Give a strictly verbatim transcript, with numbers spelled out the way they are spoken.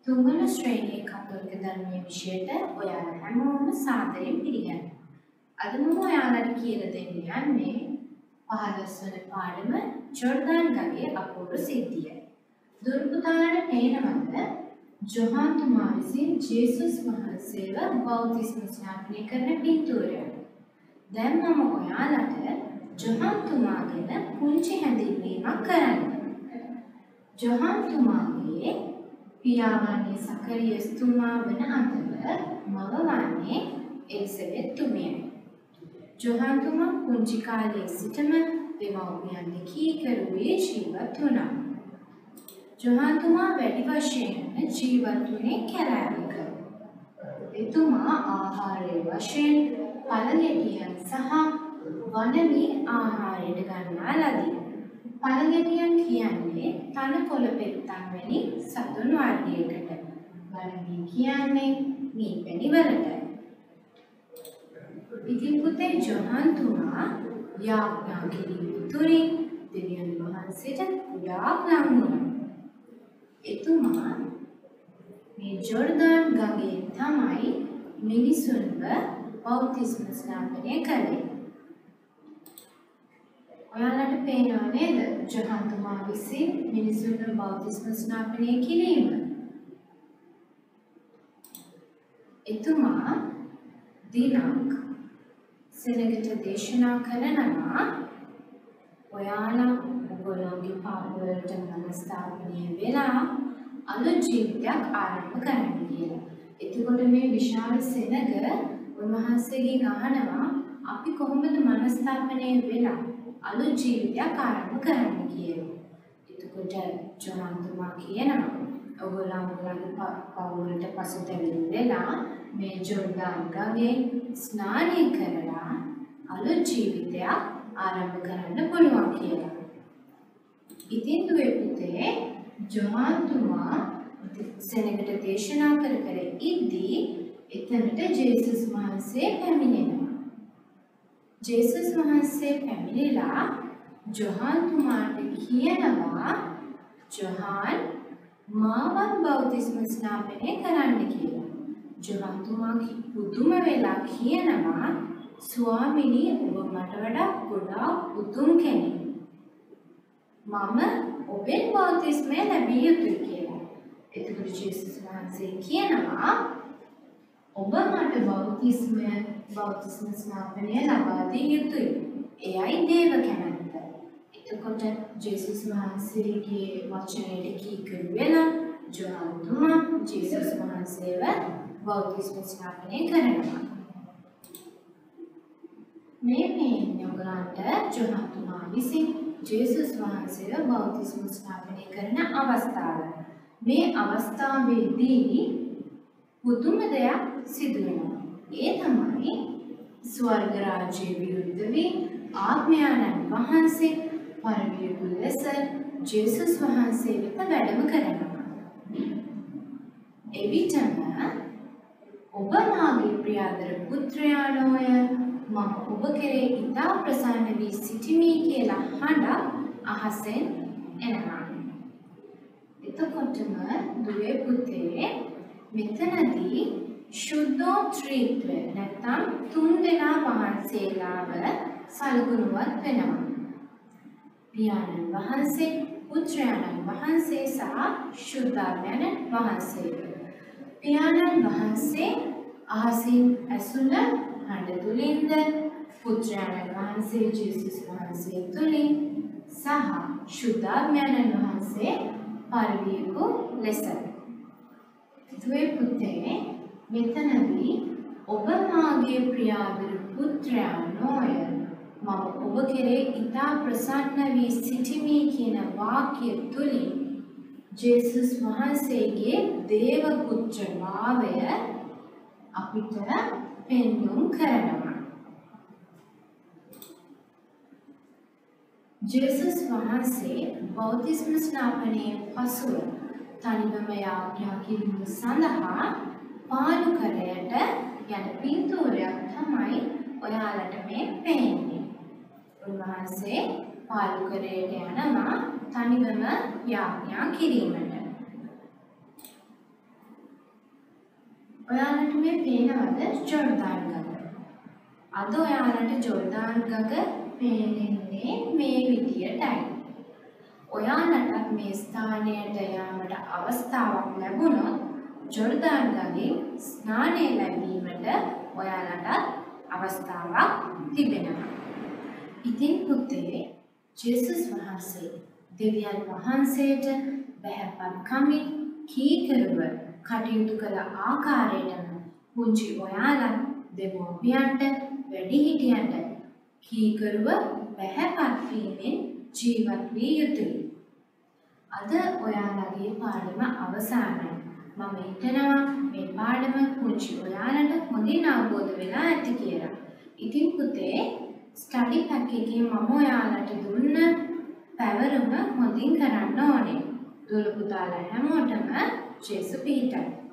තුන්වන ශ්‍රේණියේ කතෝලික ධර්මයේ විෂයට ඔයාලා හැමෝම සාදරයෙන් පිළිගන්නවා. අද මම ඔයාලට කියලා දෙන්න යන්නේ පහළොස් වන පාඩම ජෝර්දාන් ගඟේ අපූර්ව සිද්ධිය. දුර්පුතාලට පේනවද ජොහාන් තුමා විසින් ජේසුස් වහන්සේව බෞතිස්ම ස්නාපනය කරන පින්තූරය. දැන් මම ඔයාලට ජොහාන් තුමා ගැන පුංචි හැඳින්වීමක් කරන්න. ජොහාන් තුමාගේ පියාණන් සකරියස් තුමා වන අතර මව වන්නේ එලිසබෙත් තුමියයි. ජොහාන් තුමා පුංචි කාලයේ සිටම දෙමව්පියන් කීකරුවේ ජීවත් වුණා. ජොහාන් තුමා වැඩි වශයෙන් ජීවත් වුණේ කැරෑවක. එතුමා ආහාරයේ වශයෙන් පළගෙඩියන් සහ වනමී ආහාරයට ගන්නා ලදී. පළගෙඩියන් කියන්නේ තනකොළ පෙත්තන් වැනි සතුන් වර්ගයකට. වනමී කියන්නේ මීපැණි වලට. ඉතින් පුතේ ජොහාන් තුමා යාඥා කිරීම තුළින් දෙවියන් වහන්සේට ගොඩාක් ලං වුණා. එතුමා මේ ජෝර්දාන් ගඟේ තමයි මිනිසුන්ව බෞතිස්ම ස්නාපනය කළේ. ඔයාලට පේනව නේද ජොහාන් තුමා විසින් මිනිසුන්ව බෞතිස්ම ස්නාපනය කිරීම? එතුමා දිනක් සෙනගට දේශනා කරනවා ඔයාලා ඔයගොල්ලෝගේ පාපවලට මනස්ථාපනය වෙලා අලුත් ජීවිතයක් ආරම්භ කරන්න කියලා. එතකොට මේ විශාල සෙනග උන්වහන්සේගෙන් අහනවා අපි කොහොමද මනස්ථාපනය වෙලා අලුත් ජීවිතයක් ආරම්භ කරන්න කියලා. එතකොට ජොහාන් තුමා කියනවා ඔයගොල්ලෝ ඔයගොල්ලන්ගේ පාපවලට පසුතැවිලි වෙලා මේ ජෝර්දාන් ගඟේ ස්නානය කරලා අලුත් ජීවිතයක් ආරම්භ කරන්න පුළුවන් කියලා. ඉතින් දුවේ පුතේ ජොහාන් තුමා සෙනගට දේශනා කර කර ඉද්දී එතනට ජේසුස් වහන්සේ පැමිණෙනවා. ජේසුස් වහන්සේ පැමිණිලා ජොහාන් තුමාට කියනවා ජොහාන් මාවත් බෞතිස්ම ස්නාපනය කරන්න කියලා. ජොහාන් තුමා පුදුම වෙලා කියනවා ස්වාමිනී ඔබ මට වඩා ගොඩාක් උතුම් කෙනෙක්. මම ඔබෙන් බෞතිස්මය ලැබිය යුතුයි කියලා. එතකොට ජේසුස් වහන්සේ කියනවා ඔබ මට බෞතිස්මය බෞතිස්ම ස්නාපනය ලබා දිය යුතුයි. එයයි දේව කැමැත්ත. එතකොට ජේසුස් වහන්සේගේ වචනයට කීකරු වෙලා ජොහාන් තුමා ජේසුස් වහන්සේව බෞතිස්ම ස්නාපනය කරනවා. මේ මේ ඔයගලන්ට ජොහාන් තුමා විසින් ජේසුස් වහන්සේව බෞතිස්ම ස්නාපනය කරන අවස්ථාව. මේ අවස්ථාවේදී පුදුම දෙයක් සිදු වෙනවා. ඒ තමයි ස්වර්ග රාජ්‍යයේ විරුද්ධ වී ආත්මයන්න් වහන්සේ පරිවියු ලෙස ජේසුස් වහන්සේ වෙත වැඩම කරනවා. එවිටම ඔබ මාගේ ප්‍රියාදර පුත්‍රයාණෝය මම ඔබ කෙරේ ඉතා ප්‍රසන්න වී සිටිමි කියලා හඬ අහසෙන් එනවා. එතකොටම දුවේ පුතේ මෙතනදී ශුද්ධෝත්‍රීත්වය නැත්නම් තුන් දෙනා වහන්සේලාව සලකුණුවත් වෙනවා. පියාණන් වහන්සේ, පුත්‍රයාණන් වහන්සේ සහ ශුද්ධාත්මයන් වහන්සේ. පියාණන් වහන්සේ අහසින් ඇසුන හඬ තුලින්ද, පුත්‍රයාණන් වහන්සේ ජේසුස් වහන්සේ තුලින් සහ ශුද්ධාත්මයන් වහන්සේ පරිවියු ලෙස. දුවේ පුතේ මෙතනදී ඔබ මාගේ ප්‍රියාදර පුත්‍රයාණෝය මම ඔබ කෙරේ ඉතා ප්‍රසන්න වී සිටිමි කියන වාක්‍ය තුලින් ජේසුස් වහන්සේගේ දේව පුත්‍රභාවය අපිට පෙන්වුම් කරනවා. ජේසුස් වහන්සේ බෞතිස්ම ස්නාපනයේ පසුව තනිවම යාඥා කිරීම සඳහා පාලුකරයට යන පින්තූරයක් තමයි ඔයාලට මේ පේන්නේ. උන්වහන්සේ පාලුකරයට යනවා තනිවම යාඥා කිරීමට. ඔයාලට මේ පේනවද ජෝර්දාන් ගඟ? අද ඔයාලට ජෝර්දාන් ගඟ පේන්නේ මේ විදියටයි. ඔයාලට මේ ස්ථානයට යාමට අවස්ථාවක් ලැබුණොත් ජෝර්දාන් ගඟේ ස්නානය ලැබීමට ඔයාලට අවස්ථාවක් තිබෙනවා. ඉතින් පුතේ ජේසුස් වහන්සේ දෙවියන් වහන්සේට බහැපත් කමින් කීකරුව කටයුතු කළ ආකාරයටම පුංචි ඔයාලා දෙමෝපියන්ට වැඩිහිටියන්ට කීකරුව බහැපත් වීමෙන් ජීවත් විය යුතුයි. අද ඔයාලගේ පාඩම අවසానයි. මම හිතනවා මේ පාඩම පුංචි ඔයාලට හොඳින් අවබෝධ වෙලා ඇති කියලා. ඉතින් පුතේ ස්ටඩි පැක් එකේ මම ඔයාලට දුන්න පැවරුම හොඳින් කරන්න ඕනේ. දුවල පුතාලා හැමෝටම ජේසු පිහිටයි.